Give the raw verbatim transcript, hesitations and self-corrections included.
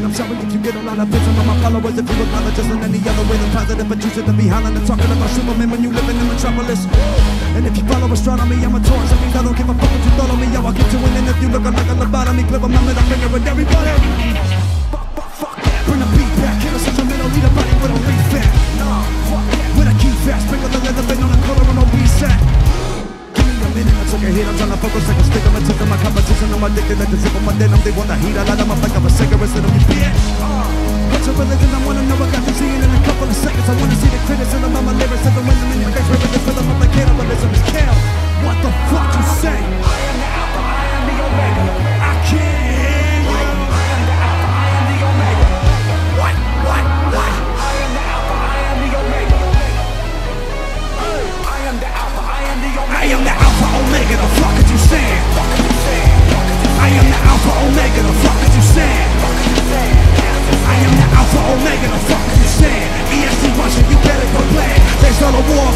I'm sorry if you get a lot of vision on my followers. If you acknowledge us in any other way than positive, but you shouldn't be hollering and talking about Superman when you living in Metropolis. And if you follow astronomy, I'm a Taurus. I mean, I don't give a fuck what you thought of me. Yo, I'll get you in, and if you look like a lobotomy, clip on my middle finger with everybody. Fuck, fuck, fuck that. Bring the beat back. Kill a sentimental, lead a body with a leaf fat. Nah, fuck that. With a key fast, sprinkle the leather bit on the color on no reset. Give me a minute, I took a hit. I'm trying to focus like a stick. I'm addicted to my competition. I'm addicted like the zip on my denim. They want the heat. I light them up like I'm a cigarette. Sit on your bitch. Uh, what's your religion? I wanna know. I got you seeing in a couple of seconds. I wanna see the criticism of my lyrics. And the wind in your face. Ripping the film up like cannibalism is kill. What the fuck you say? I am the Alpha, I am the Omega. I can't hear you. I am the Alpha, I am the Omega. What? What? What? I am the Alpha, I am the Omega. I am the Alpha, I am the Omega. I am the Alpha, Omega. The fuck is you saying? Fuck is you saying? I am the Alpha, Omega. The fuck is you saying? Fuck is you saying? I am the Alpha, Omega. The fuck is you saying? E S T Russia, you better go play. There's all the war.